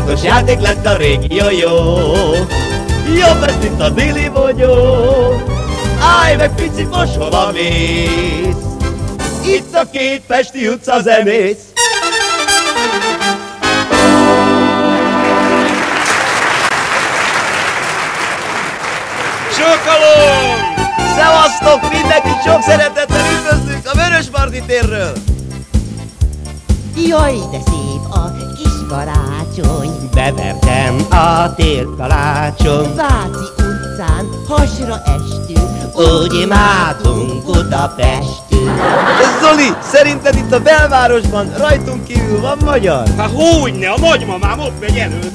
Családos játék lett a régi jó. Jobb ez, mint a déli bogyó. Állj meg, pici, most hova mész? Itt a két pesti utca zenész. Csókolom! Szevasztok, mindenkit sok szeretettel üdvözlünk a Vörösmarty térről. Jaj, de szép a kis karácsony. Bevertem a térkalácson. Váci utcán hasra estünk. Úgy imádtunk Budapestünk. Zoli, szerinted itt a belvárosban rajtunk kívül van magyar? Hát hogyne, a nagymamám ott megy előtt.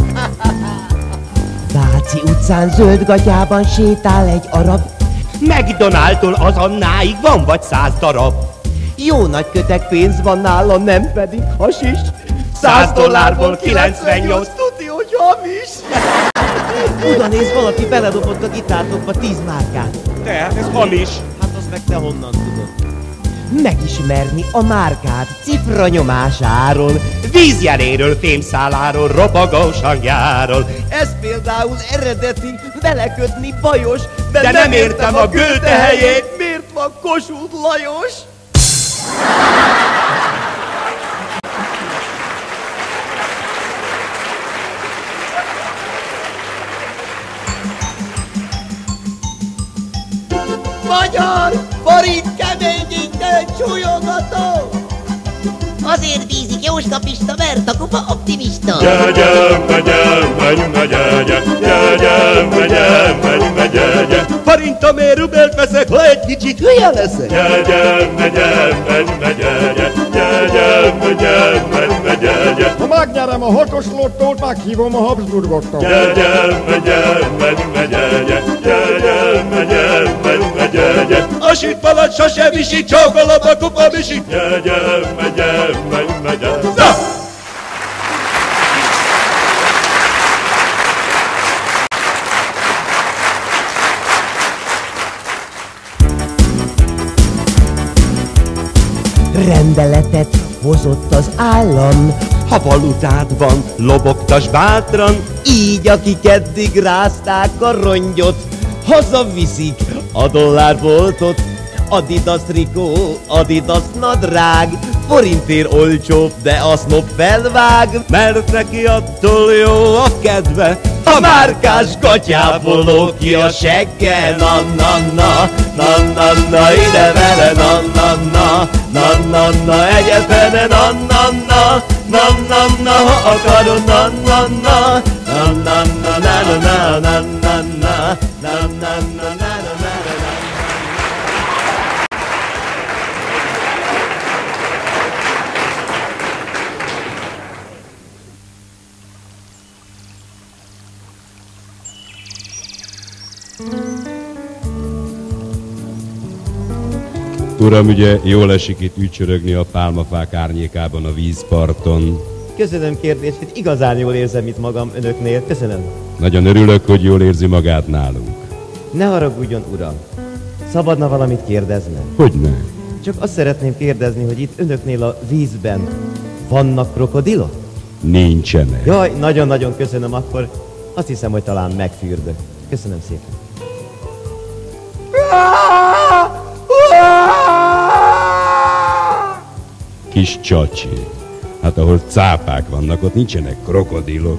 Váci utcán zöld gatyában sétál egy arab. McDonaldtól az Annáig van vagy 100 darab. Jó nagy kötek pénz van nála, nem pedig hasis. $100 98, tuti, hogy hamis. Oda néz, valaki beledobott a gitártokba 10 márkát. Te, hát ez hamis. Hát azt meg te honnan tudod? Megismerni a márkát cifra nyomásáról, Vízjeléről, fémszáláról, ropogós hangjáról. ez például eredeti, belekötni bajos, De nem értem a Goethe helyét. miért van Kossuth Lajos? Magyar, forint keményítő, csúlyogató! Azért bízik Jóska Pista, mert a kupa optimista. Forintomért rubelt veszek, ha egy kicsit hülye leszek. Ha megnyerem a 6-os lottót, meghívom a Habsburgoktól. A süt palat sose visít, csókolom a kupa visít. Rendeletet hozott az állam, Ha valutád van, lobogtas bátran. így akik eddig rázták a rongyot, hazaviszik a dollárboltot. Adidas trikó, Adidas nadrág, forintért olcsóbb, de a snob felvág. Mert neki attól jó a kedve, A márkás gatyából lóg ki a segge. na na na, na na na, ide vele, na na na, na na na, egyetlen, na na na, na na na, ha akarod, na na na, na na na, na na na, na na na, na na na, na na. Uram, ugye jól esik itt ücsörögni a pálmafák árnyékában a vízparton. Köszönöm kérdését, igazán jól érzem itt magam önöknél. Köszönöm. Nagyon örülök, hogy jól érzi magát nálunk. Ne haragudjon, uram. Szabadna valamit kérdeznem? Hogyne? Csak azt szeretném kérdezni, hogy itt önöknél a vízben vannak krokodilok? Nincsenek. Jaj, nagyon-nagyon köszönöm, akkor azt hiszem, hogy talán megfürdök. Köszönöm szépen. Kis csacsi. Hát ahol cápák vannak, ott nincsenek krokodilok.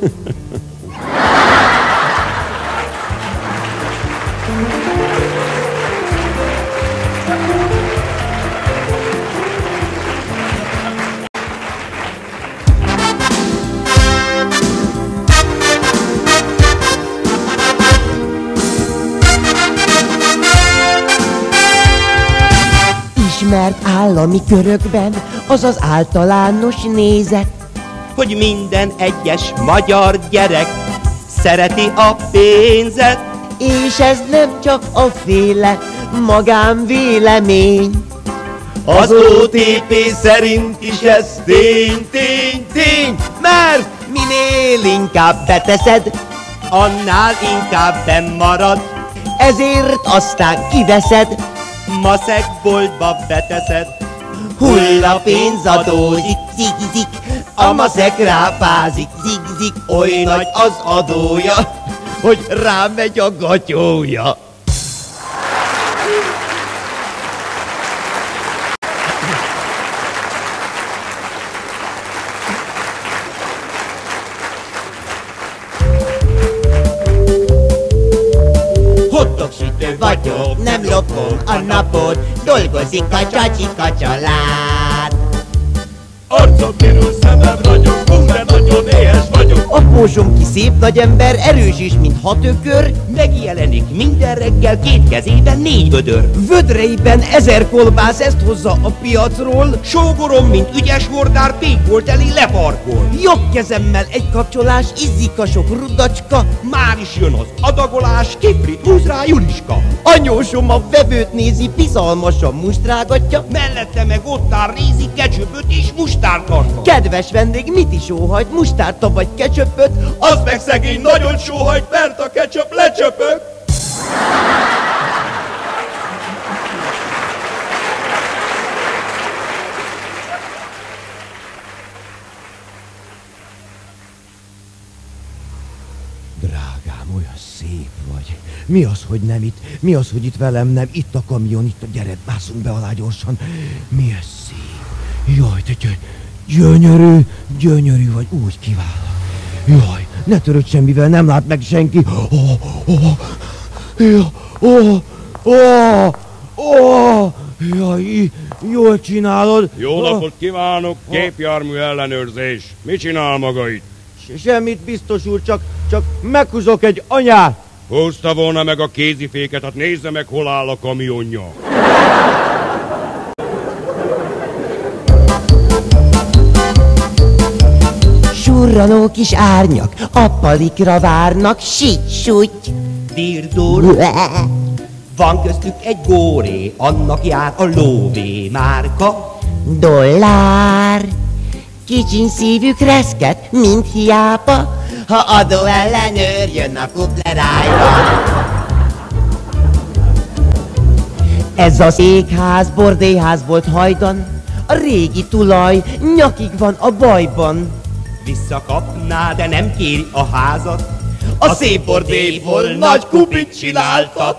Ismert állami körökben az az általános nézet, Hogy minden egyes magyar gyerek szereti a pénzet. és ez nem csak a féle magánvélemény. Az OTP szerint is ez tény, tény, tény, mert Minél inkább beteszed, annál inkább benn marad. ezért aztán kiveszed, Maszek boltba beteszed, Hull a pénzadó, zik, a maszek ráfázik, zik, oly nagy az adója, hogy rámegy a gatyója. Hottog-sütő vagyok, nem lopom a napot, dolgozik a csacsika család. Arcom kirúl, szemem ragyog, de nagyon éhes vagyok. A pósom ki szép nagy ember, erős is, mint 6 ökör, megjelenik minden reggel 2 kezében 4 vödör. Vödreiben 1000 kolbász, ezt hozza a piacról. Sógorom, mint ügyes mordár, pékbolt elé leparkol. Jobb kezemmel egy kapcsolás, izzik a sok rudacska. Már is jön az adagolás, kifrit húz rá Juliska. Anyósom a vevőt nézi, bizalmasan mustrágatja. Mellette meg ott áll Rézi, ketchupöt és mustártartva. Kedves vendég, mit is óhajt, mustárta vagy ketchupöt? Az meg szegény nagyon sóhajt, mert a ketchup lecsöpög. Drágám, olyan szép vagy. Mi az, hogy nem itt? Mi az, hogy itt velem nem? Itt a kamion, itt a gyere, mászunk be alá gyorsan. Mi ez szép? Jaj, te gyönyörű vagy, úgy kiváló. Jaj, ne törődj semmivel, nem lát meg senki. Jaj, jól csinálod. Jó napot kívánok, gépjármű ellenőrzés. Mit csinál maga itt? Semmit, biztos úr, csak meghúzok egy anyát. Húzta volna meg a kéziféket, hát nézze meg, hol áll a kamionja. Surranó kis árnyak, a palikra várnak, sígy-súgy. Dirdur, van köztük egy góré, annak jár a lóvé márka. Dollár, kicsin szívük reszket, mint hiába, ha adó ellenőr jön a kuplerájba. Ez az égház, bordélyház volt hajdan, a régi tulaj nyakig van a bajban. Visszakapná, de nem kéri a házat. A szép bordélyból nagy kupit csináltak.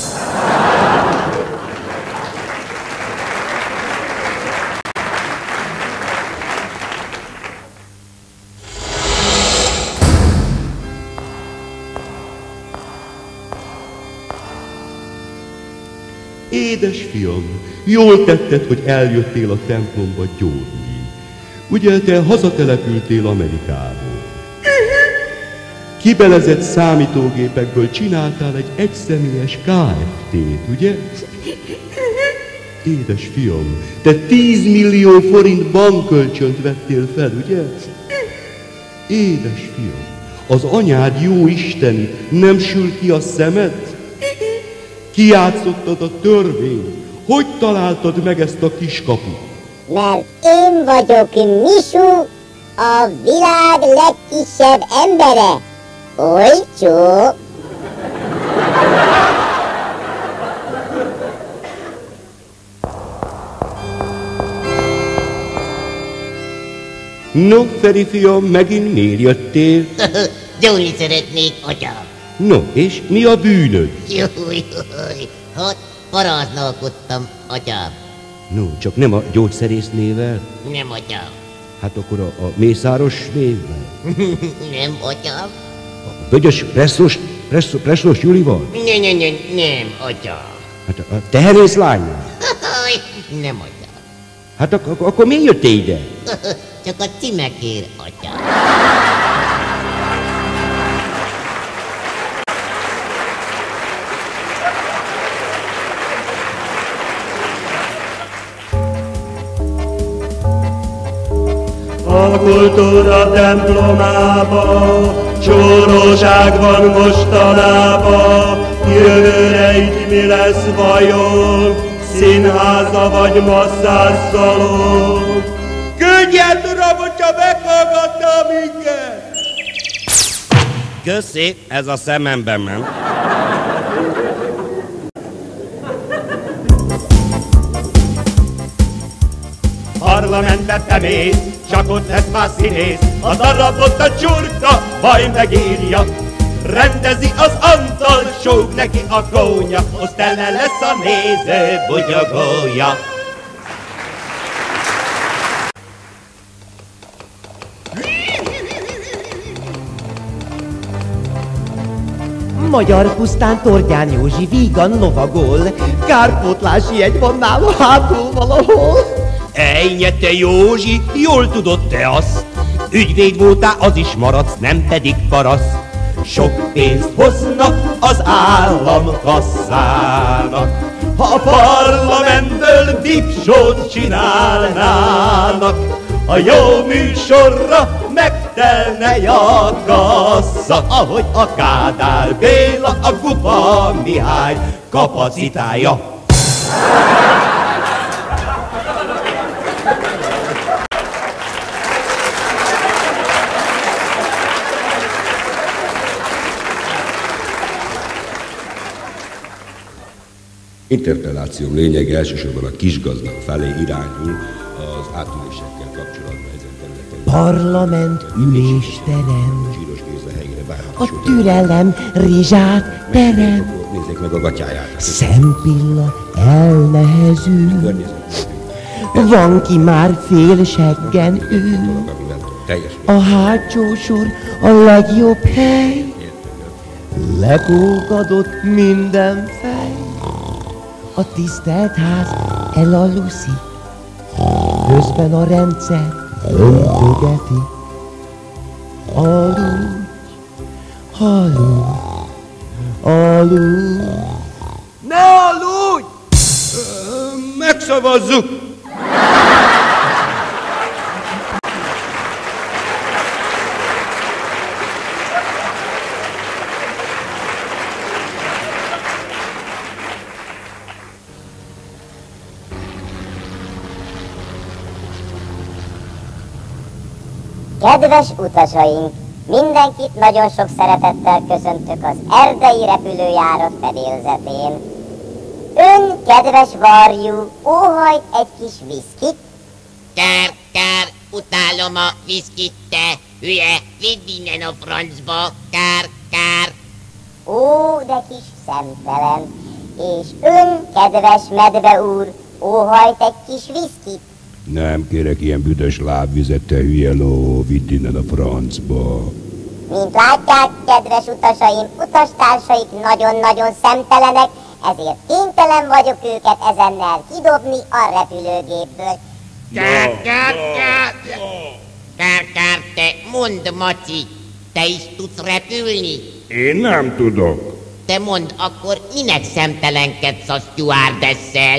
Édes fiam, jól tetted, hogy eljöttél a templomba gyógyulni. Ugye te hazatelepültél Amerikából. Kibelezett számítógépekből csináltál egy egyszemélyes Kft-t, ugye? Édes fiam, te 10 millió forint bankkölcsönt vettél fel, ugye? Édes fiam, az anyád jó isteni, nem sül ki a szemed? Kijátszottad a törvényt. Hogy találtad meg ezt a kiskaput? Mert én vagyok Misú, a világ legkisebb embere. Olcsó. No, Feri fiam, megint miért jöttél? Gyógyulni szeretnék, atya. No, és mi a bűnöd? Júj, hát paráználkodtam, atyám. No, csak nem a gyógyszerésznével? Nem, atyám. Hát akkor a mészáros névvel? Nem, atyám. A bögyös presszos Julival? Nem, atyám. Hát a tehenész lánynál? Nem, atyám. Hát akkor miért jöttél ide? Csak a címekért, atyám. A kultúra templomába csóróság van mostanában, jövőre itt mi lesz vajon, színháza vagy masszásszalon. Küldjen, uram, hogyha meghallgatná minket! Köszi, ez a szememben ment. parlamentbe bemész, csak ott lesz már színész. A darabot a csurka, baj megírja, rendezi az Antal, sóg neki a kónya, azt tele lesz a néző bugyogója. Magyar pusztán Tordján Józsi vígan lovagol, kárpótlási jegy van nála hátul valahol. Ejnye te Józsi, jól tudod te azt, ügyvéd voltál, az is maradsz, nem pedig paraszt. Sok pénzt hoznak az államkasszának, ha a parlamentből dipsót csinálnának. A jó műsorra megtelne a kassa, ahogy a Kádár Béla, a Gupa Mihály kapacitája. Interpelláció lényege elsősorban a kisgazdag felé irányul az átülésekkel kapcsolatban ezen területen. Parlament ülésterem, Zsíros Géza helyére bármit a türelem rizsát terem, nézzék meg a gatyáját. szempilla elnehezül, Környezetvédő. van ki már félseggen ül. Amivel teljes A hátsó sor a legjobb hely, lekókadott minden fej. A tisztelt ház elaluszik, közben a rendszer öntögeti. Aludj, aludj, aludj. Ne aludj! megszavazzuk! Kedves utasaink! Mindenkit nagyon sok szeretettel köszöntök az erdei repülőjárat fedélzetén. Ön, kedves varjú, óhajt egy kis viszkit? Kár, utálom a viszkit, te hülye, vidd innen a francba, kár. Ó, de kis szemtelen! És ön, kedves medve úr, óhajt egy kis viszkit? Nem kérek ilyen büdös lábvizet, te hülye ló, vidd innen a francba. Mint látják, kedves utasaim, utastársaik nagyon-nagyon szemtelenek, ezért kénytelen vagyok őket ezennel kidobni a repülőgépből. Kár, te mondd, Maci, te is tudsz repülni? Én nem tudok. Te mondd, akkor minek szemtelenkedsz a stewardesszel?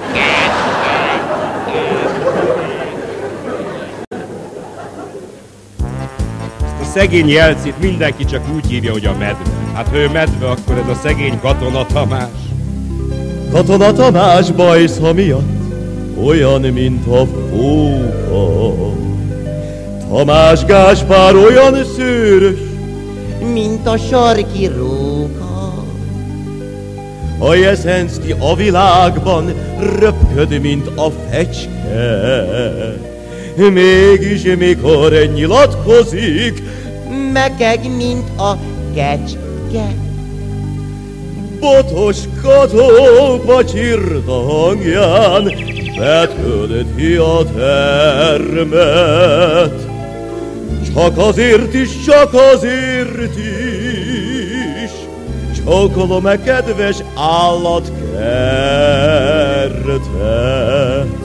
A szegény Jelcit mindenki csak úgy hívja, hogy a medve. Hát ha ő medve, akkor ez a szegény Katona Tamás. Katona Tamás bajsza miatt olyan, mint a fóka. Tamás Gáspár olyan szőrös, mint a sarki róka. A Jeszenszki a világban röpköd, mint a fecske. Mégis mikor nyilatkozik, mekeg, mint a kecske. Botos Kató csirda hangján betölti a termet. Csak azért is, csókolom-e kedves állatkertet.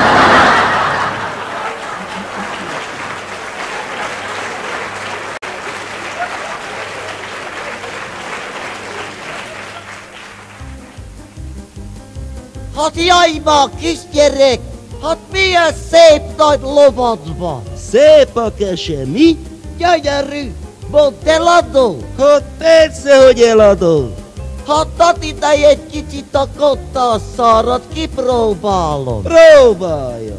Hát jajma, kisgyerek, hát milyen szép nagy lovad van. Szép a kese, mi? Gyönyörű, mondd eladó. Hát persze, hogy eladom. Hát add ide egy kicsit a kotta szarat, kipróbálom. Próbálja.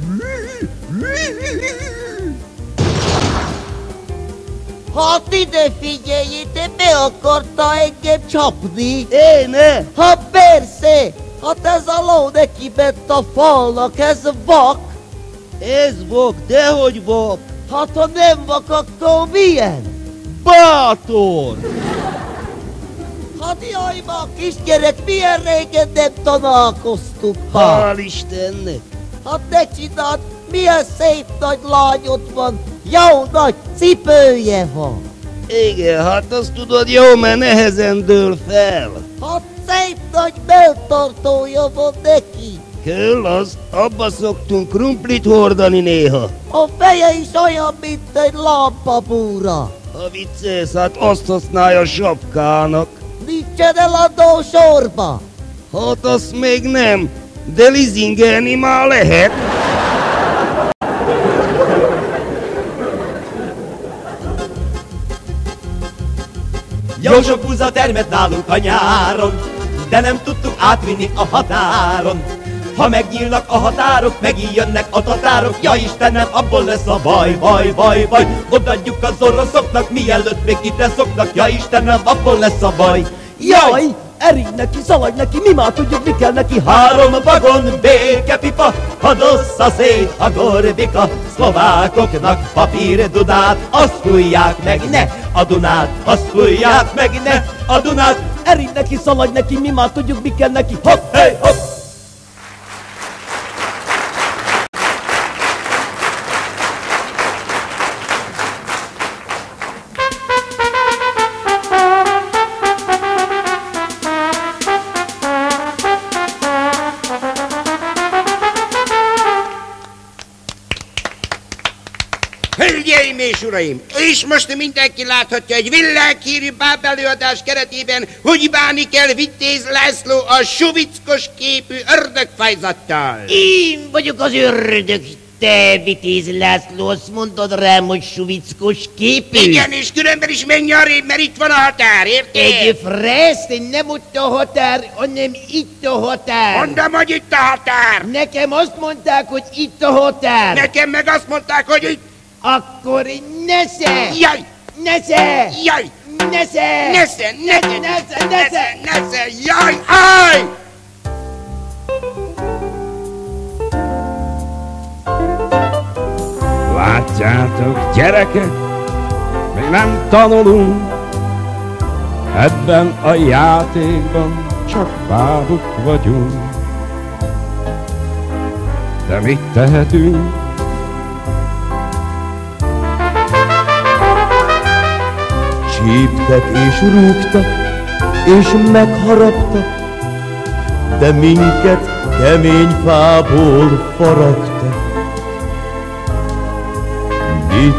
Hát ide figyelj, te be akarta engem csapni? Éne? Hát persze, hát ez a ló neki ment a falnak, ez vak. Ez vak, dehogy vak. Hát ha nem vak, akkor milyen? Bátor! Hát jaj, ma kisgyerek, milyen régen nem találkoztunk. Hál' Istennek! Hát ne csináld, milyen szép nagy lányod van, jó nagy cipője van. Igen, hát azt tudod, jó, mert nehezen dől fel. Hát szép nagy melltartója van neki. Kell az, abba szoktunk krumplit hordani néha. A feje is olyan, mint egy lámpabúra. Ha viccelsz, hát azt használja sapkának. Nincsen eladó sorba. Hát azt még nem, de leasingelni már lehet. Jó sok búza termett nálunk a nyáron, de nem tudtuk átvinni a határon. Ha megnyílnak a határok, megint jönnek a tatárok, ja Istenem, abból lesz a baj, baj, baj, baj. Odaadjuk az oroszoknak, mielőtt még ide szoknak, ja Istenem, abból lesz a baj. Jaj, erígy neki, szaladj neki, mi már tudjuk, mi kell neki. 3 vagon békepipa, hadossza szét a gorbika. Szlovákoknak papírdudát, azt fújják meg, ne a Dunát, azt fújják meg, ne a Dunát. Erígy neki, szaladj neki, mi már tudjuk, mi kell neki. Hopp, hey, hopp! Hölgyeim és uraim, és most mindenki láthatja egy világhírű bábelőadás keretében, hogy bánni kell Vitéz László a suvickos képű ördögfajzattal. Én vagyok az ördög, te Vitéz László, azt mondod rám, hogy suvickos képű? Igen, és különben is menj arrébb, mert itt van a határ, érted? Egy frászt, nem ott a határ, hanem itt a határ. Mondom, hogy itt a határ. Nekem azt mondták, hogy itt a határ. Nekem meg azt mondták, hogy itt. Akkor nesze! Jaj! Nesze! Jaj! Nesze! Nesze! Nesze! Nesze! Nesze! Nesze! Jaj! Áj! Látjátok, gyerekek, még nem tanulunk, ebben a játékban csak bábuk vagyunk. De mit tehetünk? Csíptek és rúgtak, és megharaptak, de minket kemény fából faragtak. Mit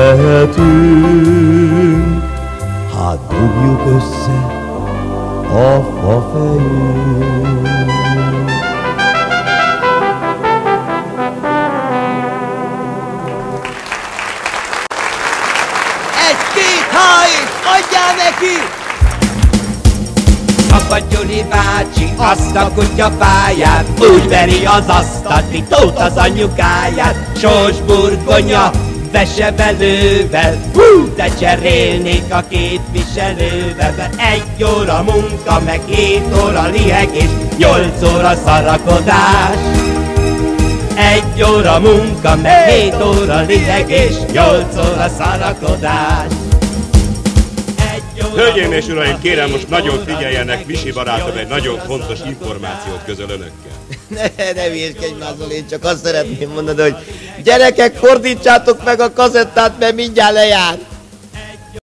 tehetünk? Hát dugjuk össze a fafejét. Adjál neki! Apa Gyuri bácsi azt a kutyapályát, úgy veri az asztalt, mint Tóth az anyukáját. Sós burgonya, vesevelővel, de cserélnék a képviselővel. Mert 1 óra munka, meg 7 óra lihegés, 8 óra szarakodás. 1 óra munka, meg 7 óra lihegés, 8 óra szarakodás. Hölgyeim és uraim, kérem, most nagyon figyeljenek, Misi barátom egy nagyon fontos információt közöl önökkel. Ne hülyéskedj már, Zoli, én csak azt szeretném mondani, hogy gyerekek, fordítsátok meg a kazettát, mert mindjárt lejár.